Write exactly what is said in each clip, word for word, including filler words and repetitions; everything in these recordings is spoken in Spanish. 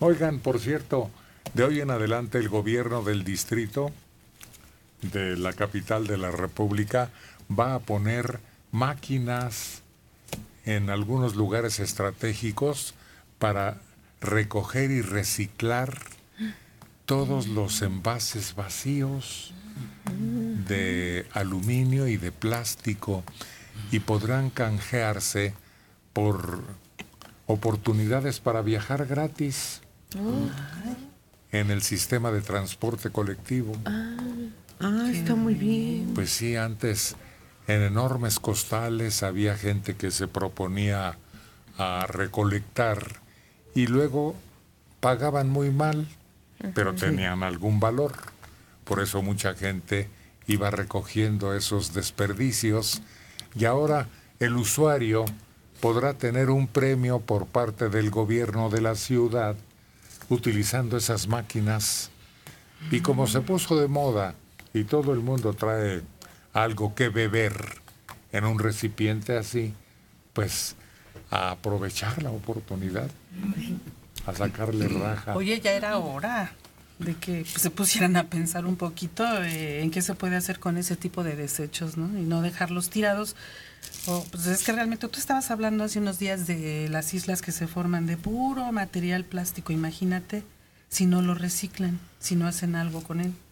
Oigan, por cierto, de hoy en adelante el gobierno del distrito de la capital de la República va a poner máquinas en algunos lugares estratégicos para recoger y reciclar todos los envases vacíos de aluminio y de plástico, y podrán canjearse por oportunidades para viajar gratis oh. en el sistema de transporte colectivo. Ah, ah está muy bien. Pues sí, antes en enormes costales había gente que se proponía a recolectar y luego pagaban muy mal, pero tenían sí. algún valor. Por eso mucha gente iba recogiendo esos desperdicios y ahora el usuario podrá tener un premio por parte del gobierno de la ciudad utilizando esas máquinas. Y como se puso de moda y todo el mundo trae algo que beber en un recipiente así, pues a aprovechar la oportunidad, a sacarle raja. Oye, ya era hora de que pues, se pusieran a pensar un poquito eh, en qué se puede hacer con ese tipo de desechos, ¿no? Y no dejarlos tirados. O, pues es que realmente tú estabas hablando hace unos días de las islas que se forman de puro material plástico. Imagínate si no lo reciclan, si no hacen algo con él.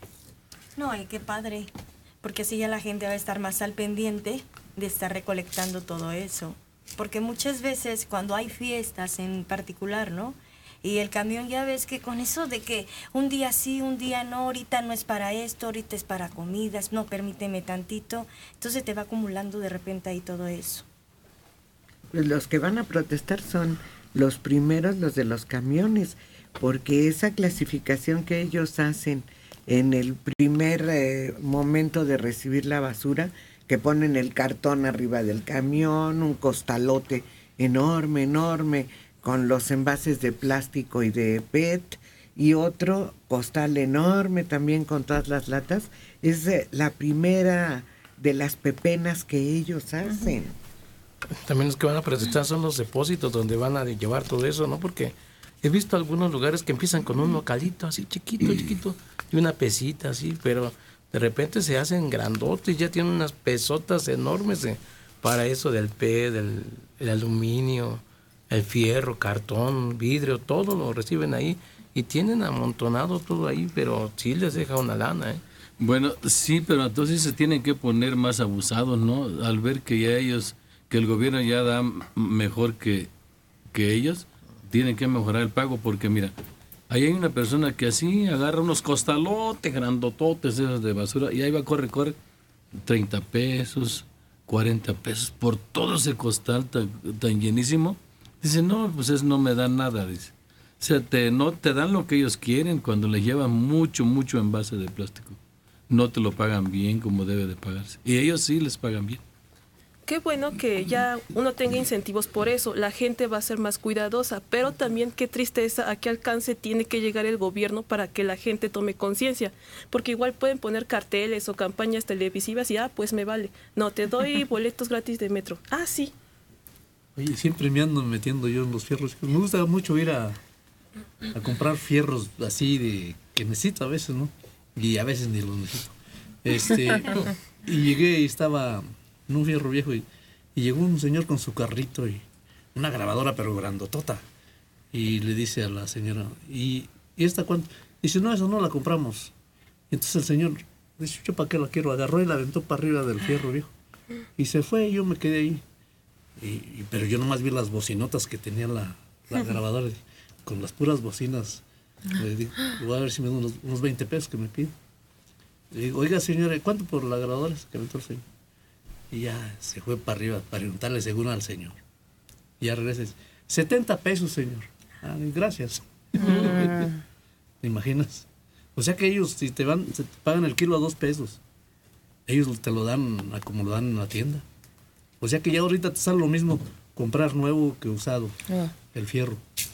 No, ay, qué padre, porque así ya la gente va a estar más al pendiente de estar recolectando todo eso. Porque muchas veces cuando hay fiestas en particular, ¿no? Y el camión ya ves que con eso de que un día sí, un día no, ahorita no es para esto, ahorita es para comidas, no, permíteme tantito. Entonces te va acumulando de repente ahí todo eso. Pues los que van a protestar son los primeros, los de los camiones, porque esa clasificación que ellos hacen en el primer eh, momento de recibir la basura, que ponen el cartón arriba del camión, un costalote enorme, enorme, con los envases de plástico y de P E T, y otro costal enorme también con todas las latas, es eh, la primera de las pepenas que ellos hacen. También los que van a protestar son los depósitos donde van a llevar todo eso, ¿no? Porque he visto algunos lugares que empiezan con un localito así chiquito, chiquito, y una pesita así, pero de repente se hacen grandotes, ya tienen unas pesotas enormes de, para eso del P E T, del el aluminio, el fierro, cartón, vidrio, todo lo reciben ahí y tienen amontonado todo ahí, pero sí les deja una lana, ¿eh? Bueno, sí, pero entonces se tienen que poner más abusados, ¿no? Al ver que ya ellos, que el gobierno ya da mejor que, que ellos, tienen que mejorar el pago, porque mira, ahí hay una persona que así agarra unos costalotes grandototes esos de basura y ahí va, corre, corre, treinta pesos, cuarenta pesos por todo ese costal tan, tan llenísimo. Dice, no, pues eso no me dan nada, dice. O sea, te, no te dan lo que ellos quieren cuando les llevan mucho, mucho envase de plástico. No te lo pagan bien como debe de pagarse. Y ellos sí les pagan bien. Qué bueno que ya uno tenga incentivos por eso, la gente va a ser más cuidadosa, pero también qué tristeza a qué alcance tiene que llegar el gobierno para que la gente tome conciencia, porque igual pueden poner carteles o campañas televisivas y ah, pues me vale, no, te doy boletos gratis de metro, ah, sí. Oye, siempre me ando metiendo yo en los fierros, me gusta mucho ir a, a comprar fierros así de que necesito a veces, ¿no? Y a veces ni los necesito. Este, y llegué y estaba en un fierro viejo y, y llegó un señor con su carrito y una grabadora pero grandotota y le dice a la señora, ¿y, ¿y esta cuánto? Dice, no, eso no la compramos. Y entonces el señor dice, ¿yo para qué la quiero? Agarró y la aventó para arriba del fierro viejo y se fue y yo me quedé ahí. Y, y, pero yo nomás vi las bocinotas que tenía la, la grabadora con las puras bocinas. Le digo, voy a ver si me dan unos, unos veinte pesos que me pide. Le digo, oiga señora, ¿cuánto por la grabadora? Que aventó el señor. Y ya se fue para arriba para preguntarle seguro al señor. Y ya regresa y dice, setenta pesos, señor. Ah, gracias. Mm. ¿Te imaginas? O sea que ellos, si te van, se te pagan el kilo a dos pesos. Ellos te lo dan a como lo dan en la tienda. O sea que ya ahorita te sale lo mismo comprar nuevo que usado, yeah. el fierro.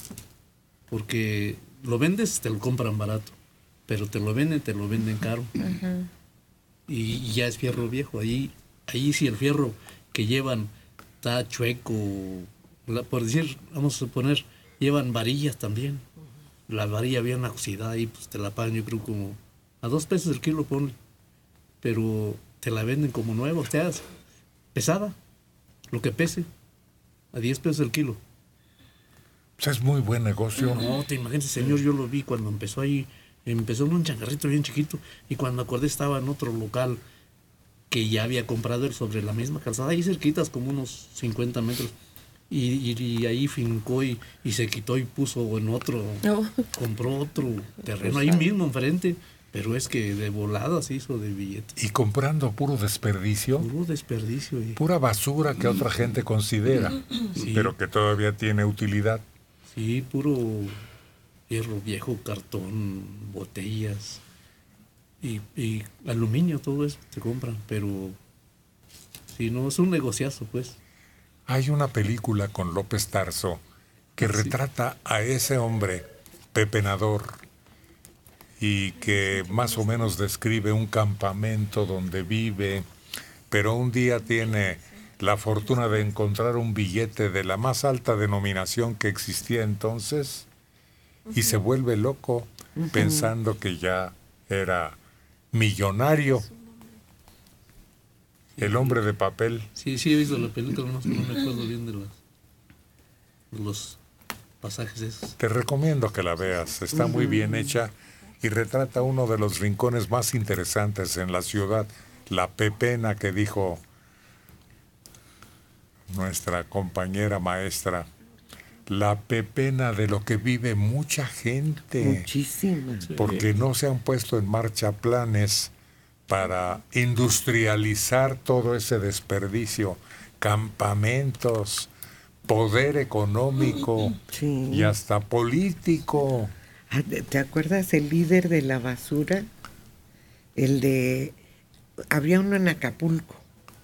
Porque lo vendes, te lo compran barato. Pero te lo venden, te lo venden caro. Uh-huh. Y, y ya es fierro viejo. Ahí, ahí si el fierro que llevan está chueco, la, por decir, vamos a suponer, llevan varillas también. la varilla bien oxidada y pues te la pagan yo creo como a dos pesos el kilo, ponle. Pero te la venden como nueva, o sea, pesada, lo que pese, a diez pesos el kilo. Pues es muy buen negocio. No, te imaginas, señor, yo lo vi cuando empezó ahí, empezó en un changarrito bien chiquito, y cuando acordé estaba en otro local que ya había comprado él sobre la misma calzada, ahí cerquitas, como unos cincuenta metros. Y, y, y ahí fincó y, y se quitó y puso en otro, Oh. compró otro terreno ahí mismo enfrente, pero es que de volada se hizo de billete. Y comprando puro desperdicio, Puro desperdicio. Y, pura basura que otra gente considera, Sí. pero que todavía tiene utilidad. sí, puro hierro viejo, cartón, botellas y, y aluminio, todo eso se compran, pero si no, es un negociazo, pues. Hay una película con López Tarso que retrata a ese hombre pepenador y que más o menos describe un campamento donde vive, pero un día tiene la fortuna de encontrar un billete de la más alta denominación que existía entonces y se vuelve loco pensando que ya era millonario. El hombre de papel. Sí, sí he visto la película, no, no me acuerdo bien de los, de los pasajes esos. Te recomiendo que la veas, está muy bien hecha y retrata uno de los rincones más interesantes en la ciudad, la pepena que dijo nuestra compañera maestra, la pepena de lo que vive mucha gente, Muchísima. porque no se han puesto en marcha planes para industrializar todo ese desperdicio, campamentos, poder económico Sí. y hasta político. Ah, ¿te- ¿Te acuerdas el líder de la basura? El de... Había uno en Acapulco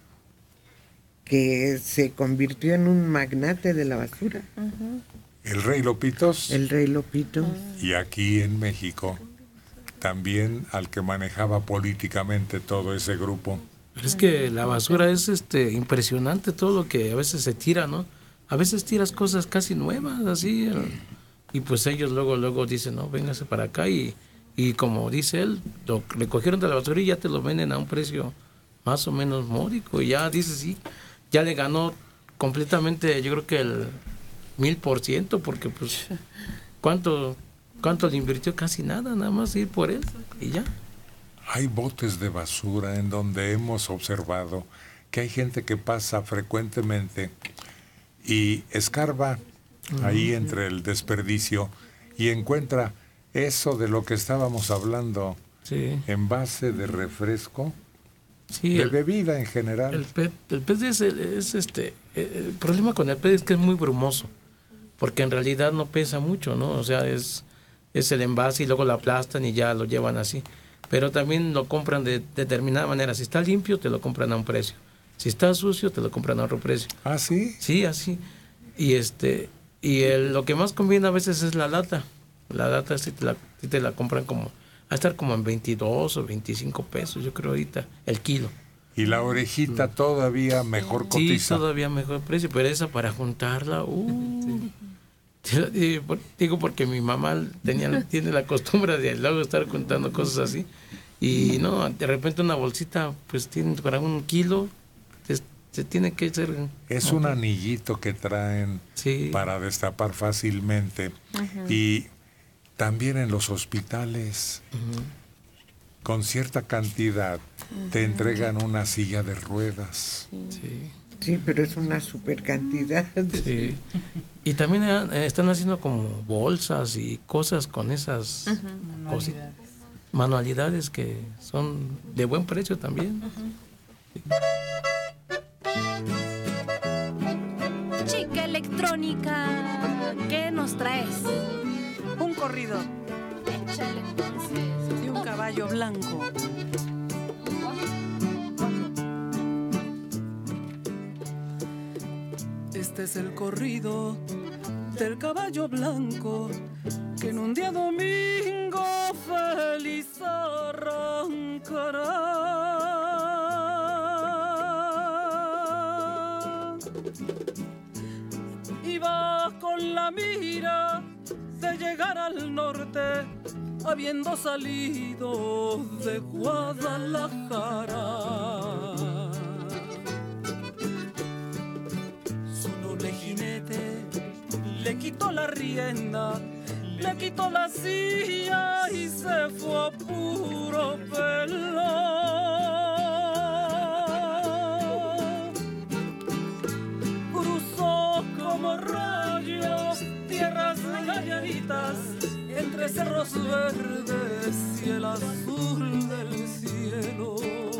que se convirtió en un magnate de la basura, El rey Lopitos el rey Lopito. y aquí en México también al que manejaba políticamente todo ese grupo. Pero es que la basura es este impresionante todo lo que a veces se tira, ¿no? A veces tiras cosas casi nuevas, así, eh, y pues ellos luego luego dicen, no, véngase para acá, y, y como dice él, lo recogieron de la basura y ya te lo venden a un precio más o menos módico, y ya dices, sí, ya le ganó completamente, yo creo que el mil por ciento, porque pues, ¿cuánto, cuánto le invirtió? Casi nada, nada más ir por él, y ya. Hay botes de basura en donde hemos observado que hay gente que pasa frecuentemente y escarba ahí entre el desperdicio y encuentra eso de lo que estábamos hablando, Sí, envase de refresco, sí. de el- bebida en general. El P E T, el P E T es, es este, eh, el problema con el P E T es que es muy brumoso, porque en realidad no pesa mucho, ¿no? O sea, es, es el envase y luego lo aplastan y ya lo llevan así. Pero también lo compran de determinada manera. Si está limpio, te lo compran a un precio. Si está sucio, te lo compran a otro precio. ¿Ah, sí? Sí, así. Y este y el, lo que más conviene a veces es la lata. La lata sí te la, sí te la compran como, va a estar como en veintidós o veinticinco pesos, yo creo ahorita, el kilo. Y la orejita todavía mejor Sí, cotiza. todavía mejor precio, pero esa para juntarla, uh, te lo digo, por- digo porque mi mamá tenía, tiene la costumbre de luego estar contando cosas así, y no, de repente una bolsita, pues tiene para un kilo, es- se tiene que hacer. Es un anillito que traen Sí. para destapar fácilmente. Y también en los hospitales, con cierta cantidad, te entregan una silla de ruedas. Sí, Sí, pero es una super cantidad. sí. Y también eh, están haciendo como bolsas y cosas con esas cosi- manualidades que son de buen precio también. Chica electrónica, ¿qué nos traes? Un corrido Échale entonces. de un caballo blanco. Este es el corrido del caballo blanco que en un día domingo feliz arrancará. Y va con la mira de llegar a al norte, habiendo salido de Guadalajara. Su noble jinete le quitó la rienda, le quitó la silla y se fue a puro pelo. Cruzó como rayos tierras llanitas, entre cerros verdes y el azul del cielo.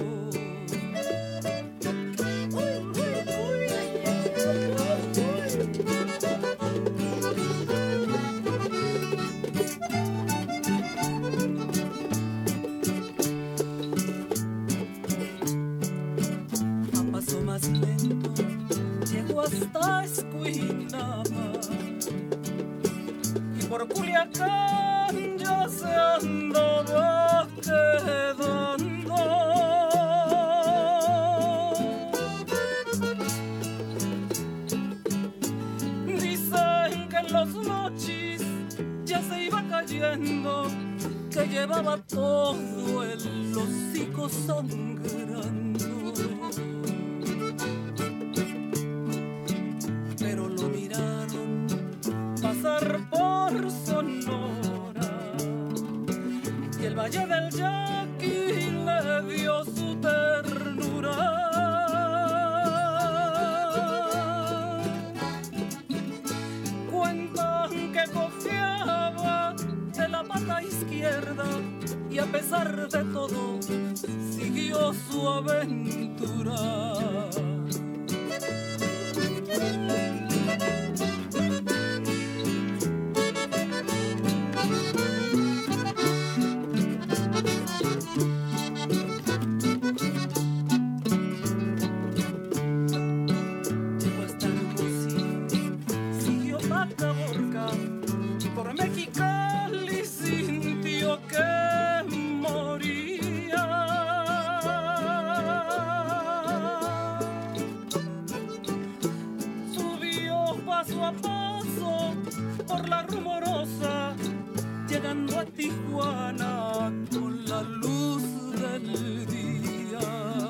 A paso más lento llegó hasta Escuinapa, y por Culiacán ya se andaba quedando. Dicen que en los mochis ya se iba cayendo, que llevaba todo el hocico sangrando. Pero lo miraron pasar por Sonora, y el Valle del Yaqui le dio su ternura. Cuentan que cojeaba de la pata izquierda, y a pesar de todo siguió su aventura. Llegó hasta Hermosillo, siguió a Caborca, por Mexicali sintió que moría. Subió paso a paso por la Rumorosa, llegando a Tijuana con la luz del día.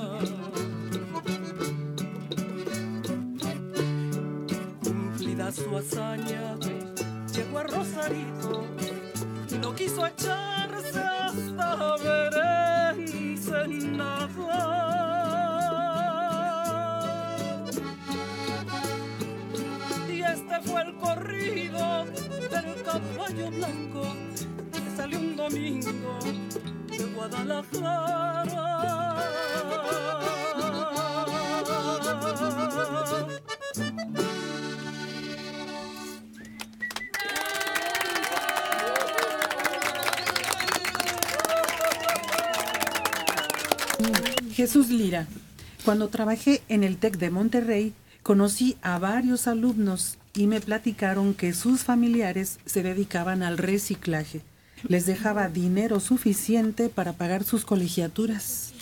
Cumplida su hazaña, llegó a Rosarito y no quiso echarse hasta ver Ensenada. Y este fue el corrido del caballo blanco, que salió un domingo de Guadalajara. Jesús Lira. Cuando trabajé en el TEC de Monterrey, conocí a varios alumnos y me platicaron que sus familiares se dedicaban al reciclaje. Les dejaba dinero suficiente para pagar sus colegiaturas.